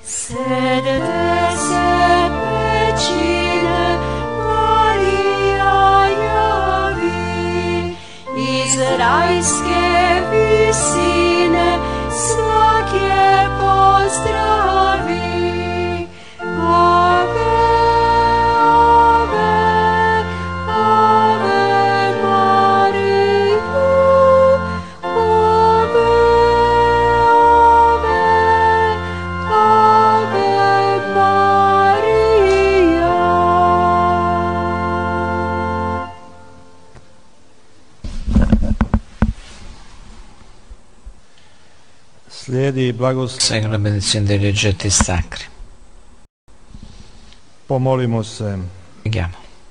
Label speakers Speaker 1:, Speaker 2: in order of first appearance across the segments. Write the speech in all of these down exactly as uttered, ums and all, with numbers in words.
Speaker 1: Sedete se pecine, Maria javi, izraelske visine, svake pozdravi. Ave, ave, ave Maria, ave, ave, ave Maria.
Speaker 2: Slijedi blagoslov.
Speaker 3: Segue la benedizione degli oggetti sacri.
Speaker 2: Pomolimo se.
Speaker 3: Preghiamo.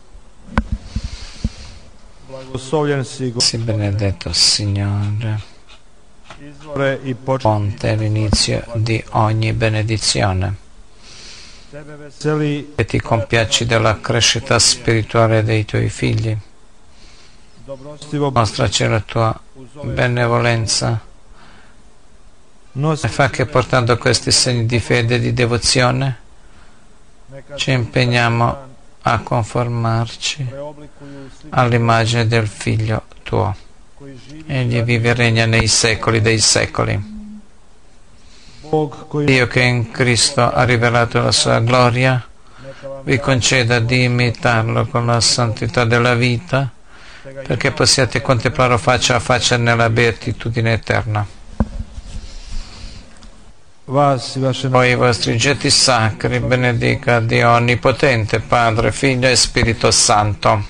Speaker 2: Blagoslovljen si
Speaker 3: Sii benedetto, Signore,
Speaker 2: izvore i početni.
Speaker 3: fonte e l'inizio di ogni benedizione,
Speaker 2: Tebe veseli
Speaker 3: e ti compiaci della crescita spirituale dei tuoi figli.
Speaker 2: dobrostivo
Speaker 3: Mostraci la tua benevolenza
Speaker 2: nosi
Speaker 3: e fa che, portando questi segni di fede e di devozione, ci impegniamo a conformarci
Speaker 2: preoblikuju sliku
Speaker 3: all'immagine del Figlio tuo.
Speaker 2: koji živi.
Speaker 3: Egli vive e regna nei secoli dei secoli.
Speaker 2: Bog koji
Speaker 3: Dio che in Cristo ha rivelato la sua gloria,
Speaker 2: neka vam
Speaker 3: vi conceda di imitarlo con la santità della vita, perché possiate contemplarlo faccia a faccia nella beatitudine eterna.
Speaker 2: vas i vaše
Speaker 3: Poi i vostri oggetti sacri benedica Dio Onnipotente, Padre, Figlio e Spirito Santo.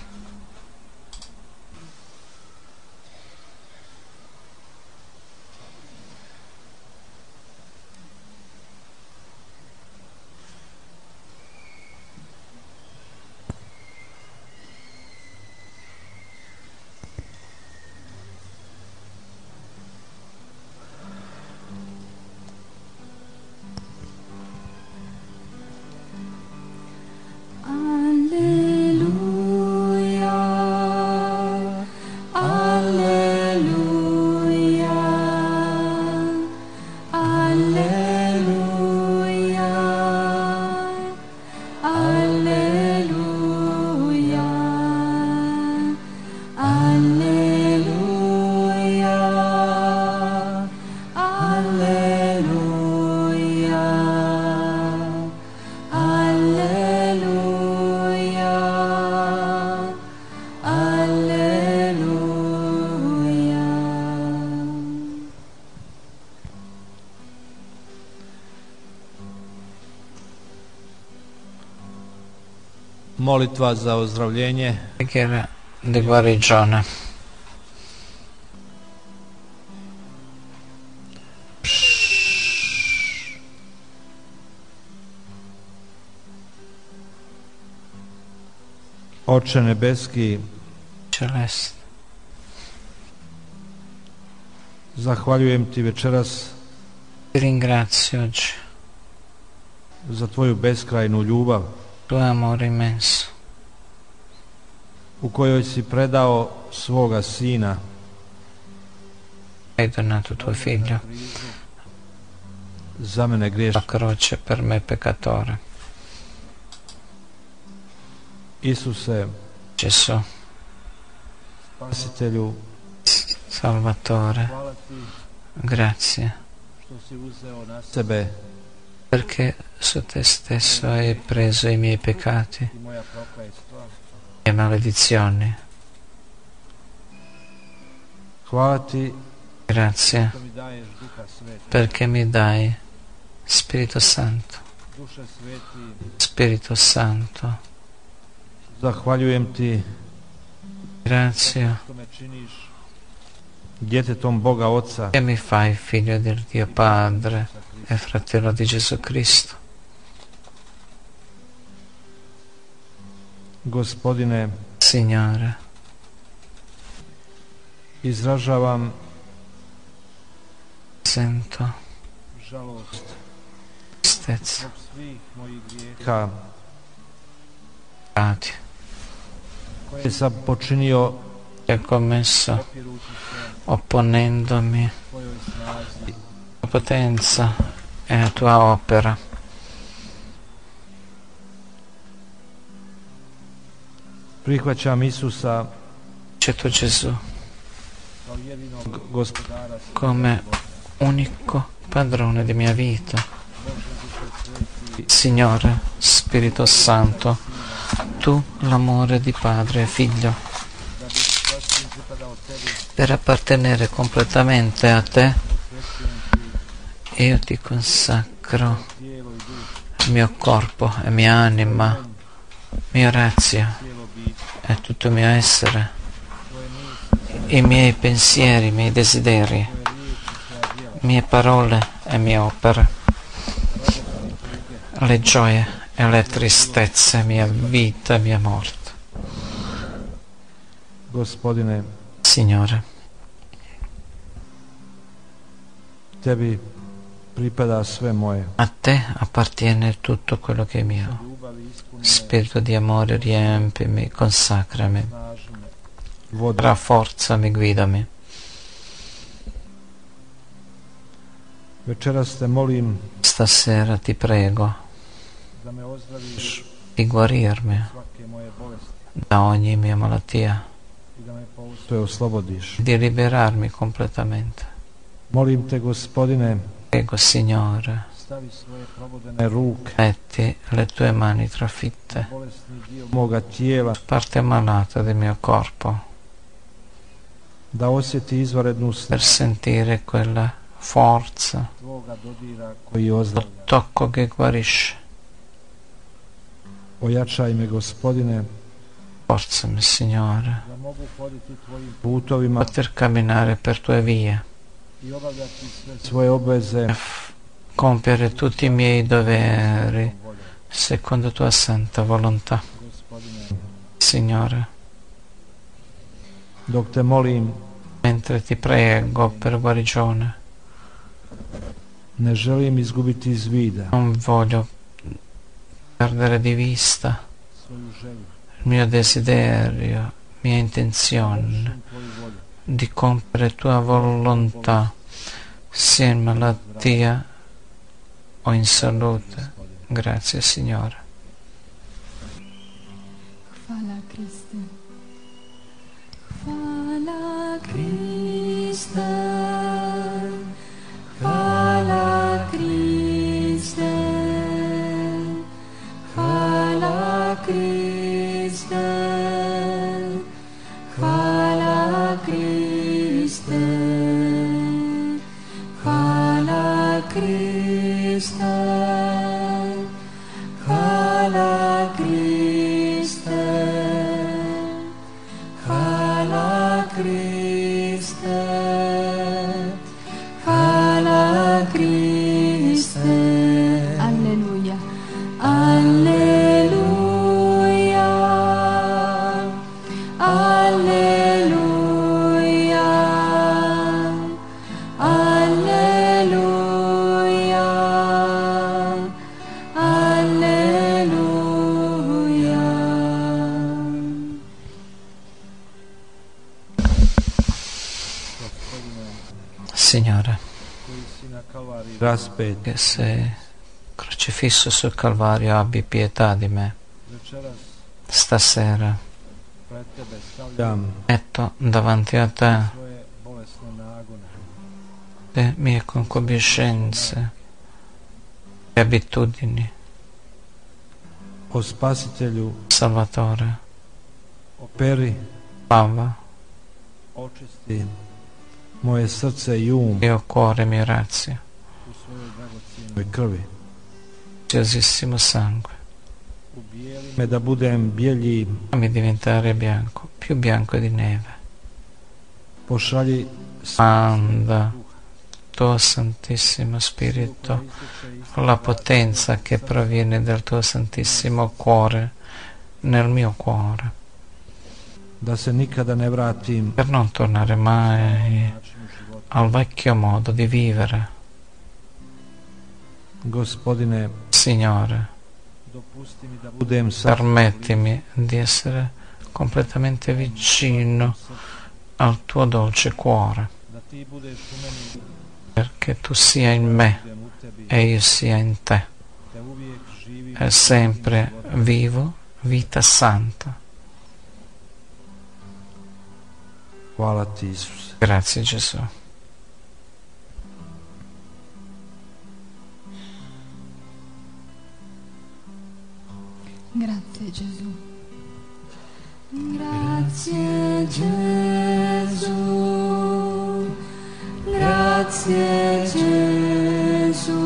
Speaker 2: molitva za ozdravljenje.
Speaker 3: Preghiera di guarigione.
Speaker 2: Oče nebeski,
Speaker 3: Celeste,
Speaker 2: zahvaljujem ti večeras
Speaker 3: ti ringrazio oggi
Speaker 2: za tvoju beskrajnu ljubav
Speaker 3: tuo amore immenso,
Speaker 2: u kojoj si predao svoga sina
Speaker 3: hai donato tuo figlio
Speaker 2: za mene
Speaker 3: la
Speaker 2: griješnika.
Speaker 3: croce per me peccatore.
Speaker 2: Isuse,
Speaker 3: Gesù,
Speaker 2: spasitelju,
Speaker 3: Salvatore,
Speaker 2: hvala ti
Speaker 3: grazie
Speaker 2: što si uzeo na sebe
Speaker 3: perché su te stesso hai preso i miei peccati,
Speaker 2: i moja prokletstva.
Speaker 3: e maledizioni.
Speaker 2: Hvala ti
Speaker 3: Grazie
Speaker 2: što mi daješ Duha Sveta.
Speaker 3: perché mi dai Spirito Santo.
Speaker 2: Duše Sveti,
Speaker 3: Spirito Santo,
Speaker 2: zahvaljujem ti
Speaker 3: grazie
Speaker 2: što me činiš djetetom Boga Oca,
Speaker 3: che mi fai figlio del Dio Padre e fratello di Gesù Cristo.
Speaker 2: Gospodine,
Speaker 3: Signore,
Speaker 2: izražavam
Speaker 3: sento
Speaker 2: žalost
Speaker 3: tristezza,
Speaker 2: zbog svih mojih grijeha
Speaker 3: peccati
Speaker 2: koje sam počinio
Speaker 3: che ho commesso
Speaker 2: opirući se
Speaker 3: opponendomi
Speaker 2: tvojoj snazi
Speaker 3: alla potenza e alla tua opera.
Speaker 2: Prihvaćam Isusa
Speaker 3: Accetto Gesù
Speaker 2: kao jedinog gospodara
Speaker 3: come unico padrone di mia vita. Signore, Spirito Santo, tu l'amore di padre e figlio, per appartenere completamente a te, io ti consacro il mio corpo e mia anima, mia razia e tutto il mio essere, i miei pensieri, i miei desideri, mie parole e mie opere, le gioie e le tristezze, mia vita e mia morte.
Speaker 2: Gospodine,
Speaker 3: Signore,
Speaker 2: tebi pripada sve moje.
Speaker 3: a te appartiene tutto quello che è mio. Spirito di amore, riempimi, consacrami,
Speaker 2: Voda
Speaker 3: rafforzami, guidami.
Speaker 2: večeras te molim
Speaker 3: Stasera ti prego
Speaker 2: da me ozdraviš
Speaker 3: di guarirmi
Speaker 2: svake moje bolesti
Speaker 3: da ogni mia malattia,
Speaker 2: i da me poustoje oslobodiš.
Speaker 3: di liberarmi completamente.
Speaker 2: Molim te, Gospodine,
Speaker 3: Prego, Signore,
Speaker 2: stavi svoje probodene ruke
Speaker 3: metti le tue mani trafitte,
Speaker 2: bolesni dio moga tijela,
Speaker 3: parte malata del mio corpo,
Speaker 2: da osjeti izvanrednu
Speaker 3: per
Speaker 2: snagu
Speaker 3: sentire quella forza,
Speaker 2: tvoga dodira koji
Speaker 3: lo
Speaker 2: ozdravlja.
Speaker 3: tocco che guarisce.
Speaker 2: Ojačaj me, Gospodine,
Speaker 3: Forzami, Signore,
Speaker 2: da mogu hoditi tvojim putovima
Speaker 3: poter camminare per tue vie,
Speaker 2: i obavljati sve svoje obveze
Speaker 3: f- compiere tutti i miei doveri secondo tua santa volontà.
Speaker 2: Gospodine,
Speaker 3: Signore,
Speaker 2: dok te molim,
Speaker 3: mentre ti prego per guarigione,
Speaker 2: ne želim izgubiti iz vida
Speaker 3: non voglio perdere di vista
Speaker 2: svoju želju,
Speaker 3: il mio desiderio, mia intenzione
Speaker 2: tvoju volju.
Speaker 3: di compiere tua volontà, sia in malattia o in salute. Grazie, Signore.
Speaker 1: Hvala Kriste. Hvala Kriste. Hvala Kriste. Hvala Kriste. Hvala Kriste. Hvala Kriste. Hvala Kriste. Hvala Kriste. Hvala Kriste. Alleluia. Alleluia. Alleluia. Alleluia. Alleluia.
Speaker 3: Signore,
Speaker 2: Koji si na Kalvariji raspet,
Speaker 3: che sei crocifisso sul Calvario, abbi pietà di me.
Speaker 2: večeras
Speaker 3: Stasera
Speaker 2: pred tebe stavljam
Speaker 3: metto davanti a te
Speaker 2: svoje bolesne nagone,
Speaker 3: le mie concupiscenze e abitudini.
Speaker 2: o Spasitelju,
Speaker 3: Salvatore,
Speaker 2: operi,
Speaker 3: lava
Speaker 2: očisti moje srce i um
Speaker 3: mio cuore, mio razio,
Speaker 2: u svojoj dragocijenoj krvi.
Speaker 3: preziosissimo sangue.
Speaker 2: Ubijeli me da budem bjelji,
Speaker 3: Fammi diventare bianco, più bianco di neve.
Speaker 2: pošalji
Speaker 3: Manda tuo Santissimo Spirito, la potenza che proviene dal tuo Santissimo Cuore nel mio cuore,
Speaker 2: da se nikada ne vratim
Speaker 3: per non tornare mai
Speaker 2: načinu života.
Speaker 3: al vecchio modo di vivere.
Speaker 2: Gospodine,
Speaker 3: Signore,
Speaker 2: dopusti mi da budem sa
Speaker 3: permettimi di essere completamente vicino al tuo dolce cuore,
Speaker 2: da ti budeš u meni,
Speaker 3: perché tu sia in me
Speaker 2: budem u tebi,
Speaker 3: e io sia in te,
Speaker 2: te uvijek živim
Speaker 3: e sempre vivo vita santa.
Speaker 2: Hvala ti, Isuse.
Speaker 3: Grazie Gesù.
Speaker 1: Grazie Gesù. Grazie Gesù. Grazie Gesù.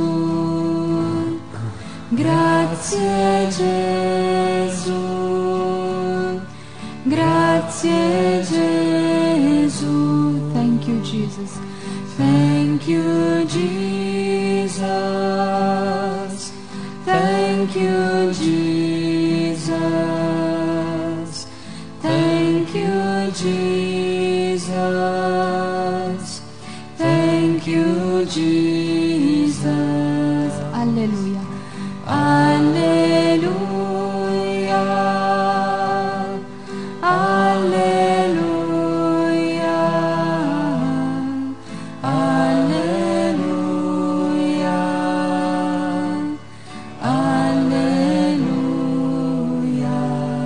Speaker 1: Grazie Gesù. Grazie Gesù. Thank you Jesus. Thank you Jesus. Thank you Jesus. Thank you Jesus. Thank you Jesus. Alleluia. Alleluia. Alleluia. Alleluia. Alleluia.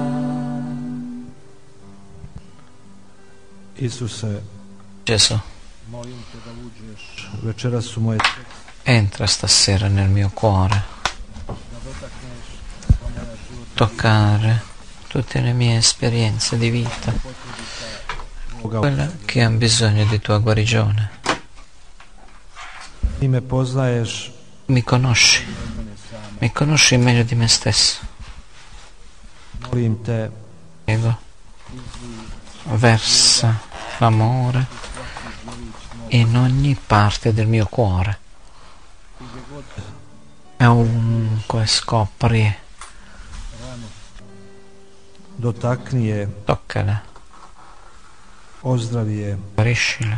Speaker 2: Isuse,
Speaker 3: Gesù,
Speaker 2: molim te da uđeš večeras u moje srce,
Speaker 3: entra stasera nel mio cuore,
Speaker 2: da dotakneš sva moja životna
Speaker 3: toccare tutte le mie esperienze di vita,
Speaker 2: Boga.
Speaker 3: quella che hanno bisogno di tua guarigione.
Speaker 2: Ti me poznaješ
Speaker 3: Mi conosci,
Speaker 2: od mene sama.
Speaker 3: mi conosci meglio di me stesso.
Speaker 2: Molim te,
Speaker 3: Prego, versa l'amore in ogni parte del mio cuore
Speaker 2: ti gdje god
Speaker 3: e ovunque scopri,
Speaker 2: ranu, dotakni je,
Speaker 3: toccale,
Speaker 2: ozdravi je,
Speaker 3: guariscile,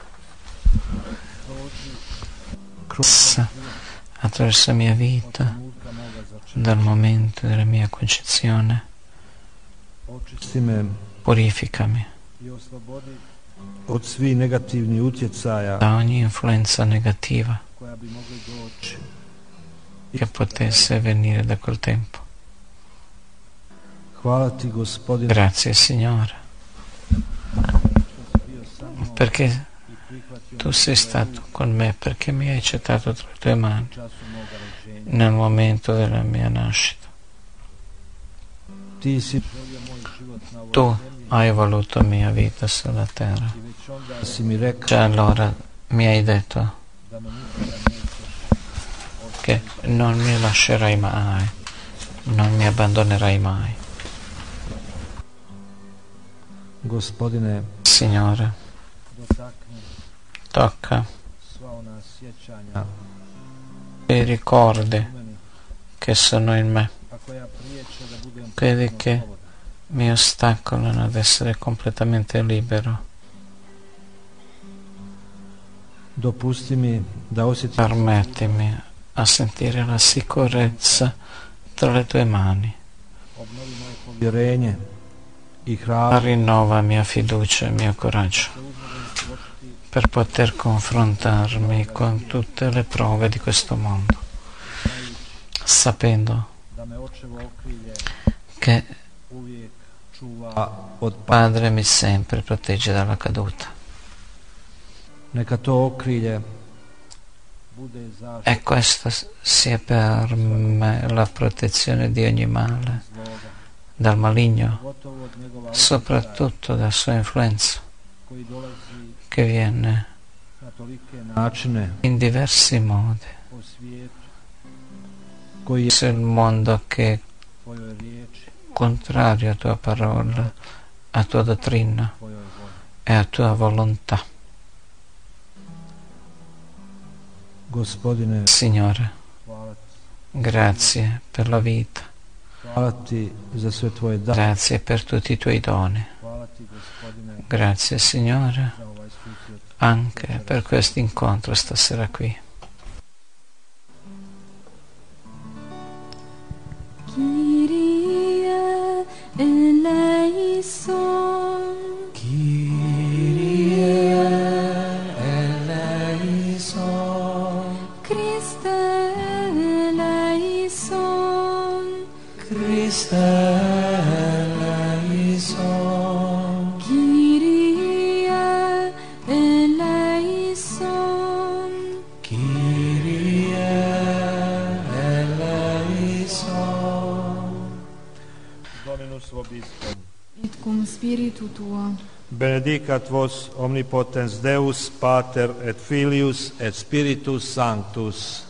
Speaker 2: kroz
Speaker 3: attraverso la mia vita,
Speaker 2: trenutka moga začeća.
Speaker 3: dal momento della mia concezione,
Speaker 2: Očisti me
Speaker 3: purificami
Speaker 2: i oslobodi od svih negativnih utjecaja
Speaker 3: da ogni influenza negativa
Speaker 2: koja bi mogli doći.
Speaker 3: che potesse venire da quel tempo.
Speaker 2: Hvala ti, Gospodine,
Speaker 3: Grazie Signore,
Speaker 2: što si bio sa mnom
Speaker 3: perché
Speaker 2: i prihvatio
Speaker 3: tu
Speaker 2: me
Speaker 3: sei
Speaker 2: u
Speaker 3: stato con me, perché mi hai accettato tra le tue mani
Speaker 2: času moga rođenja.
Speaker 3: nel momento della mia nascita.
Speaker 2: Ti si želio moj život na ovoj
Speaker 3: Tu
Speaker 2: zemlji
Speaker 3: hai voluto mia vita sulla terra.
Speaker 2: i već onda si mi rekao
Speaker 3: Già allora mi hai detto
Speaker 2: da me nikada nećeš
Speaker 3: che non mi lascerai mai, non mi abbandonerai mai.
Speaker 2: Gospodine,
Speaker 3: Signore,
Speaker 2: dotakni
Speaker 3: tocca
Speaker 2: sva ona sjećanja
Speaker 3: i ricordi
Speaker 2: u meni,
Speaker 3: che sono in me,
Speaker 2: a koja priječe da budem
Speaker 3: quelli
Speaker 2: potpuno
Speaker 3: che
Speaker 2: slobodan.
Speaker 3: mi ostacolano ad essere completamente libero.
Speaker 2: Dopusti mi da osjetim
Speaker 3: Permettimi a sentire la sicurezza tra le tue mani.
Speaker 2: obnovi moje povjerenje i hrabrost
Speaker 3: Rinnova mia fiducia e mio coraggio
Speaker 2: da uzmem suočiti
Speaker 3: per poter confrontarmi con tutte le prove di questo mondo, sapendo
Speaker 2: da me očevo okrilje
Speaker 3: che
Speaker 2: uvijek čuva od pa.
Speaker 3: Padre mi sempre protegge dalla caduta.
Speaker 2: Neka to okrilje bude zaštita
Speaker 3: E questa sia per me la protezione di ogni male,
Speaker 2: zloga,
Speaker 3: dal maligno,
Speaker 2: gotovo od njegova
Speaker 3: soprattutto dalla sua influenza
Speaker 2: koji dolazi
Speaker 3: che viene
Speaker 2: na tolike načine
Speaker 3: in diversi modi.
Speaker 2: po svijetu, koji je
Speaker 3: Sul mondo che è
Speaker 2: tvojoj riječi,
Speaker 3: contrario a tua parola, a tua dottrina
Speaker 2: tvojoj volji.
Speaker 3: e a tua volontà.
Speaker 2: Gospodine,
Speaker 3: Signore,
Speaker 2: hvala ti.
Speaker 3: grazie per la vita,
Speaker 2: Hvala ti za sve tvoje dane.
Speaker 3: grazie per tutti i tuoi doni,
Speaker 2: Hvala ti, Gospodine,
Speaker 3: grazie Signore
Speaker 2: za ovaj susret.
Speaker 3: anche per questo incontro stasera qui.
Speaker 1: Kyrie eleison.
Speaker 2: Kyrie eleison,
Speaker 1: Christe eleison.
Speaker 2: Christe eleison,
Speaker 1: Kyrie
Speaker 2: vobiscum.
Speaker 1: et cum spiritu tuo,
Speaker 2: Benedicat vos omnipotens Deus, Pater et Filius et Spiritus Sanctus.